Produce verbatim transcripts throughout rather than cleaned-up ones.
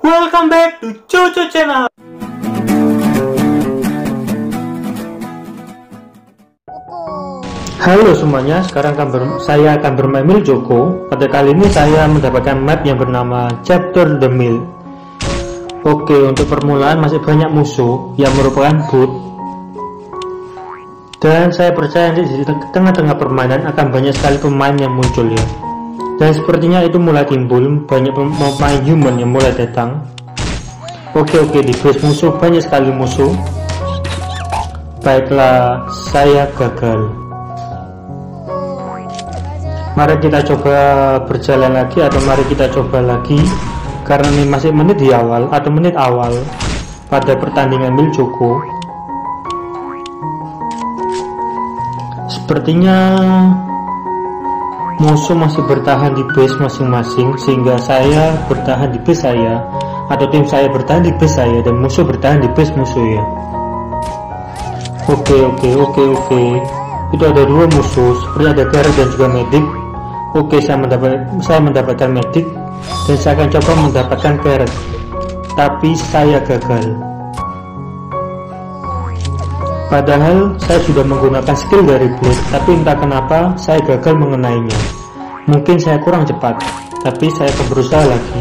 Welcome back to Coco Channel. Halo semuanya, sekarang akan ber saya akan bermain Mill Choco. Pada kali ini saya mendapatkan map yang bernama Chapter the Mill. Oke, untuk permulaan masih banyak musuh yang merupakan bot. Dan saya percaya di tengah-tengah permainan akan banyak sekali pemain yang muncul ya. Dan sepertinya itu mulai timbul, banyak pemain human yang mulai datang. Oke oke, di base musuh banyak sekali musuh. Baiklah, saya gagal. Mari kita coba berjalan lagi, atau mari kita coba lagi, karena ini masih menit di awal atau menit awal pada pertandingan Mill Choco. Sepertinya musuh masih bertahan di base masing-masing, sehingga saya bertahan di base saya, atau tim saya bertahan di base saya, dan musuh bertahan di base musuh ya. Oke oke oke oke, itu ada dua musuh, seperti ada Gareth dan juga Medic. Oke, saya mendapat saya mendapatkan Medic dan saya akan coba mendapatkan Gareth, tapi saya gagal. Padahal saya sudah menggunakan skill dari Blade, tapi entah kenapa saya gagal mengenainya. Mungkin saya kurang cepat, tapi saya akan berusaha lagi.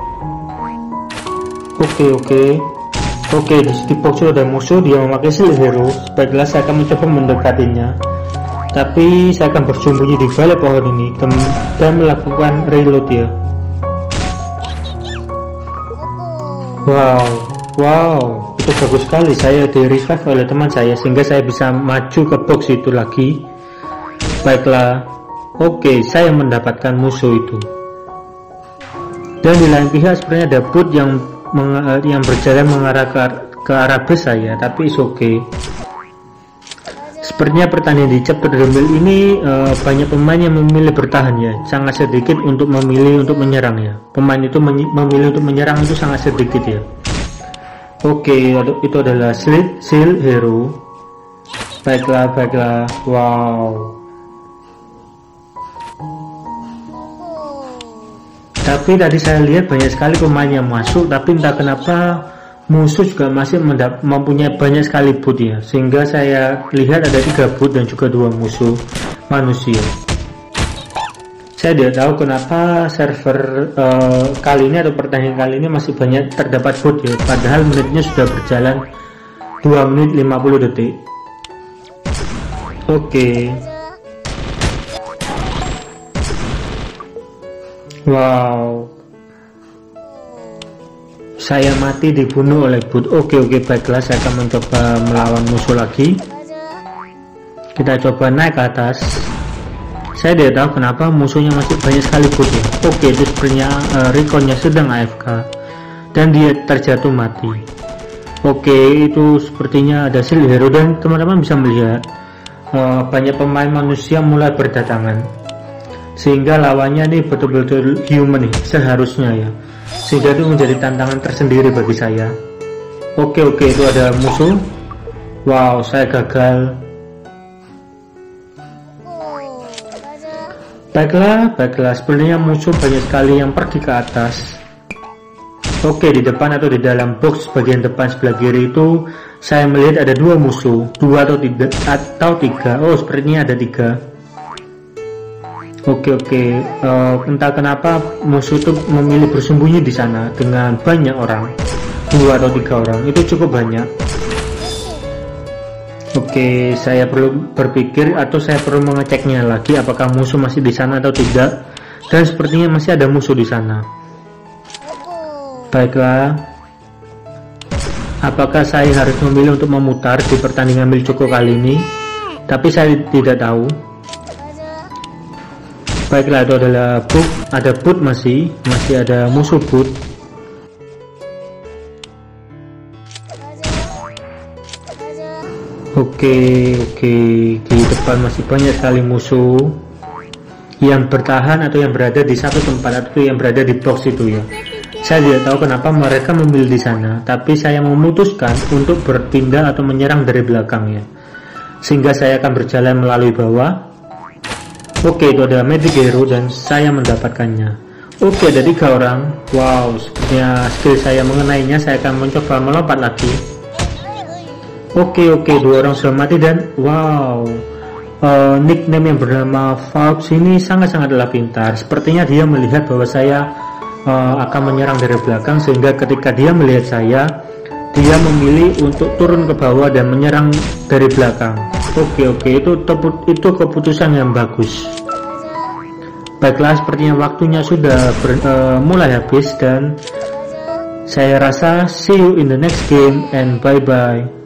Oke oke oke, di box ada musuh, dia memakai shield hero. Baiklah, saya akan mencoba mendekatinya, tapi saya akan bersembunyi di balik pohon ini dan, dan melakukan reload ya. Wow wow, itu bagus sekali, saya di revive oleh teman saya sehingga saya bisa maju ke box itu lagi. Baiklah, oke, saya mendapatkan musuh itu. Dan di lain pihak sebenarnya ada bot yang yang berjalan mengarah ke, ke arah base saya, tapi is oke. Okay. Sepertinya pertandingan di Chapter the Mill ini uh, banyak pemain yang memilih bertahan ya, sangat sedikit untuk memilih untuk menyerang ya. Pemain itu memilih untuk menyerang itu sangat sedikit ya. Oke, okay, itu adalah shield, shield hero. Baiklah, baiklah. Wow. Tapi tadi saya lihat banyak sekali pemain yang masuk, tapi entah kenapa musuh juga masih mempunyai banyak sekali bot ya, sehingga saya lihat ada tiga bot dan juga dua musuh manusia. Saya tidak tahu kenapa server uh, kali ini atau pertandingan kali ini masih banyak terdapat bot ya, padahal menitnya sudah berjalan dua menit lima puluh detik. Oke okay. Wow, saya mati dibunuh oleh bot. Oke oke, baiklah, saya akan mencoba melawan musuh lagi. Kita coba naik ke atas. Saya tidak tahu kenapa musuhnya masih banyak sekali bot ya. Oke, itu sepertinya uh, reconnya sedang A F K dan dia terjatuh mati. Oke, itu sepertinya ada shield hero dan teman-teman bisa melihat uh, banyak pemain manusia mulai berdatangan, sehingga lawannya ini betul-betul human nih seharusnya ya, sehingga itu menjadi tantangan tersendiri bagi saya. Oke oke, itu ada musuh. Wow, saya gagal. Baiklah, baiklah, sebenarnya musuh banyak sekali yang pergi ke atas. Oke, di depan atau di dalam box bagian depan sebelah kiri itu saya melihat ada dua musuh, dua atau tiga atau tiga. Oh, sepertinya ada tiga. Oke oke, uh, entah kenapa musuh itu memilih bersembunyi di sana dengan banyak orang, dua atau tiga orang, itu cukup banyak. Oke, saya perlu berpikir atau saya perlu mengeceknya lagi apakah musuh masih di sana atau tidak, dan sepertinya masih ada musuh di sana. Baiklah, apakah saya harus memilih untuk memutar di pertandingan Mill Choco kali ini? Tapi saya tidak tahu. Baiklah, itu adalah bot, ada bot masih, masih ada musuh bot. Oke, oke, di depan masih banyak sekali musuh yang bertahan atau yang berada di satu tempat atau yang berada di box itu ya. Saya tidak tahu kenapa mereka memilih di sana, tapi saya memutuskan untuk berpindah atau menyerang dari belakangnya, sehingga saya akan berjalan melalui bawah. Oke, itu ada Medic hero dan saya mendapatkannya. Oke, ada tiga orang. Wow, sepertinya skill saya mengenainya. Saya akan mencoba melompat lagi. Oke oke, dua orang sudah mati dan wow, uh, nickname yang bernama Fox ini sangat-sangatlah pintar. Sepertinya dia melihat bahwa saya uh, akan menyerang dari belakang, sehingga ketika dia melihat saya, dia memilih untuk turun ke bawah dan menyerang dari belakang. Oke oke, itu itu keputusan yang bagus. Baiklah, sepertinya waktunya sudah ber, uh, mulai habis, dan saya rasa see you in the next game and bye bye.